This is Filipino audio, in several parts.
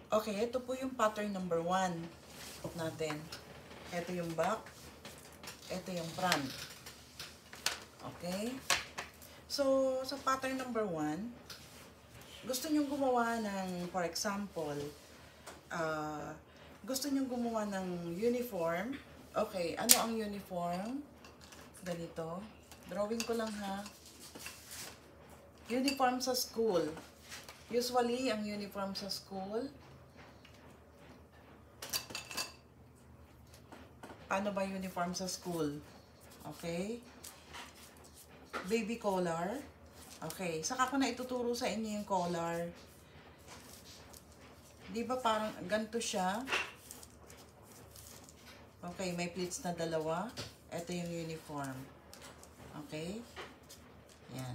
Okay, ito po yung pattern number 1 natin. Ito yung back. Ito yung front. Okay? So, sa pattern number 1, gusto nyong gumawa ng, for example, gusto nyong gumawa ng uniform. Okay, ano ang uniform? Ganito. Drawing ko lang ha. Uniform sa school. Usually, ang uniform sa school, paano ba uniform sa school? Okay? Baby collar. Okay, saka ko na ituturo sa inyo yung collar. Di ba parang ganito siya? Okay, may pleats na dalawa. Ito yung uniform. Okay? Yan.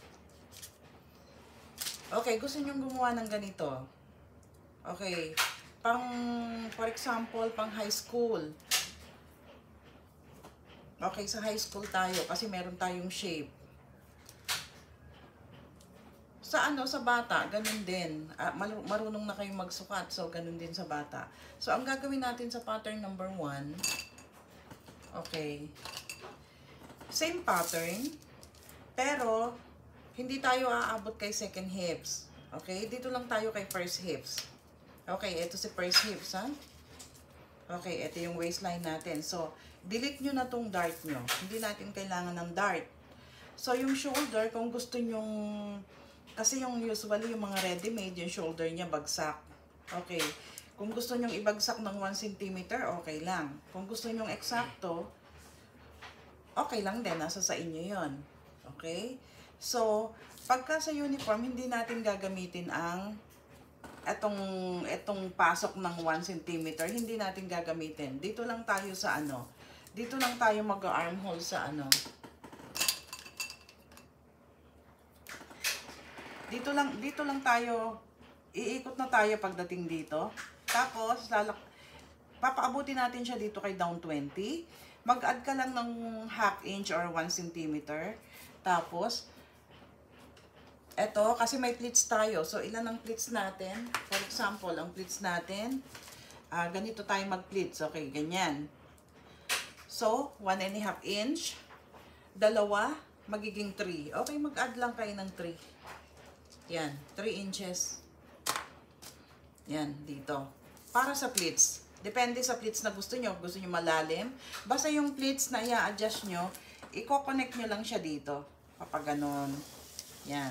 Okay, gusto nyong gumawa ng ganito. Okay, for example, pang high school. Okay, sa high school tayo kasi meron tayong shape. Sa sa bata, ganun din. Marunong na kayong magsukat, so ganun din sa bata. So, ang gagawin natin sa pattern number 1, okay, same pattern, pero hindi tayo aabot kay second hips. Okay, dito lang tayo kay first hips. Okay, ito si first hips, ha? Okay, ito yung waistline natin. So, delete nyo na tong dart nyo. Hindi natin kailangan ng dart. So, yung shoulder, kung gusto nyong, kasi yung usually yung mga ready-made, yung shoulder niya bagsak. Okay. Kung gusto nyong ibagsak ng 1 cm, okay lang. Kung gusto nyong eksakto, okay lang din. Nasa sa inyo yon. Okay? So, pagka sa uniform, hindi natin gagamitin ang etong pasok ng 1 cm. Hindi natin gagamitin. Dito lang tayo sa dito lang tayo mag-armhole sa Dito lang tayo, iikot na tayo pagdating dito. Tapos, papaabutin natin siya dito kay down 20. Mag-add ka lang ng ½ inch or 1 cm. Tapos, eto, kasi may pleats tayo. So, ilan ang pleats natin? For example, ang pleats natin, ganito tayo mag-pleats. Okay, ganyan. So, 1½ inch. Dalawa, magiging 3. Okay, mag-add lang kayo ng 3. Yan, 3 inches. Yan, dito. Para sa pleats. Depende sa pleats na gusto nyo. Gusto nyo malalim. Basta yung pleats na i-adjust nyo, i-connect nyo lang siya dito. Kapag ganon. Yan.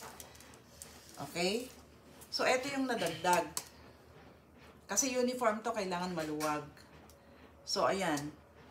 Okay? So, ito yung nadagdag. Kasi uniform to, kailangan maluwag. So, ayan.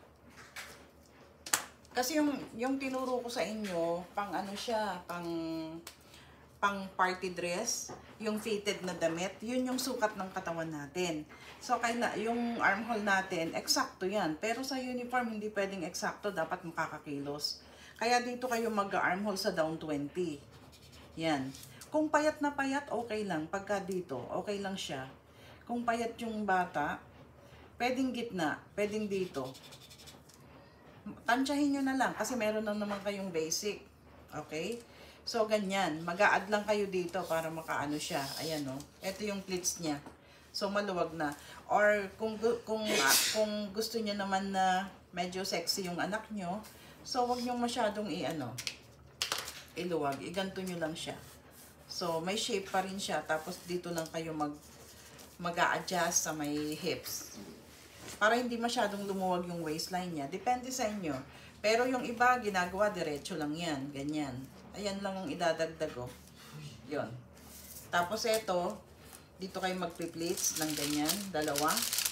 Kasi yung tinuro ko sa inyo, pang siya, pang party dress, yung fitted na damit, yun yung sukat ng katawan natin. So, yung armhole natin, eksakto yan. Pero sa uniform, hindi pwedeng eksakto, dapat makakakilos. Kaya dito kayo mag-armhole sa down 20. Yan. Kung payat na payat, okay lang. Pagka dito, okay lang siya. Kung payat yung bata, pwedeng gitna, pwedeng dito. Tansyahin nyo na lang, kasi meron na naman kayong basic. Okay? So, ganyan. Mag-a-add lang kayo dito para makaano siya. Ayan, o. Ito yung pleats niya. So, maluwag na. Or, kung gusto niyo naman na medyo sexy yung anak nyo, so, wag nyo masyadong iluwag. Iganto nyo lang siya. So, may shape pa rin siya. Tapos, dito lang kayo mag-a-adjust sa may hips. Para hindi masyadong lumuwag yung waistline niya. Depende sa inyo. Pero yung iba, ginagawa, diretso lang yan. Ganyan. Ayan lang ang idadagdag, oh. Yun. Tapos ito, dito kayo magpi-pleats ng ganyan, dalawa.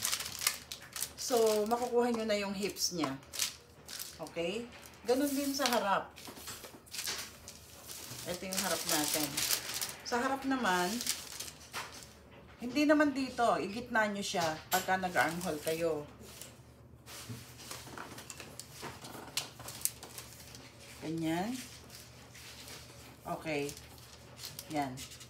So, makukuha nyo na yung hips niya. Okay? Ganun din sa harap. Ito yung harap natin. Sa harap naman, hindi naman dito, igitna nyo siya pagka nag-armhole kayo. Ganyan. Okay. Yan.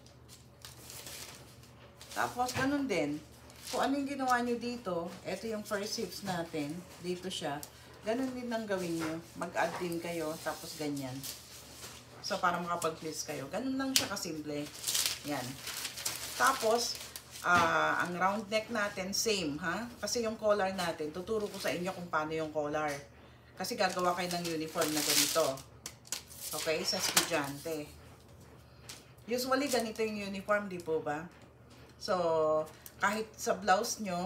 Tapos, ganun din. Kung ano yung ginawa nyo dito, ito yung first hips natin. Dito siya. Ganun din ang gawin nyo. Mag-add din kayo, tapos ganyan. So, para makapag-pleats kayo. Ganun lang siya kasimple. Yan. Tapos, Ang round neck natin, same, ha? Kasi yung collar natin, tuturo ko sa inyo kung paano yung collar. Kasi gagawa kayo ng uniform na ganito. Okay, sa estudyante. Usually, ganito yung uniform, di po ba? So, kahit sa blouse nyo,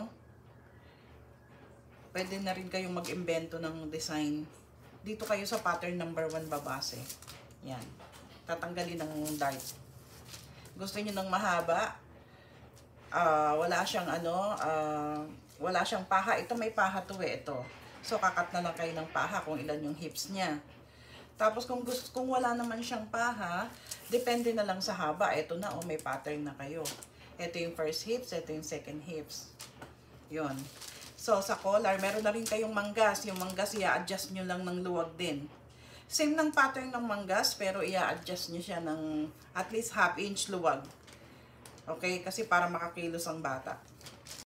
pwede na rin kayong mag-imbento ng design. Dito kayo sa pattern number 1 babase. Yan. Tatanggalin ng dart. Gusto niyo ng mahaba? Wala siyang wala siyang paha. Ito may paha to eh, ito. So, kakat na lang kayo ng paha kung ilan yung hips niya. Tapos, kung wala naman siyang paha, depende na lang sa haba. Ito na, may pattern na kayo. Ito yung first hips, ito yung second hips. Yun. So, sa collar, meron na rin kayong manggas. Yung manggas, i-adjust nyo lang ng luwag din. Same ng pattern ng manggas, pero i-adjust nyo siya ng at least half inch luwag. Okay? Kasi para makakilos ang bata.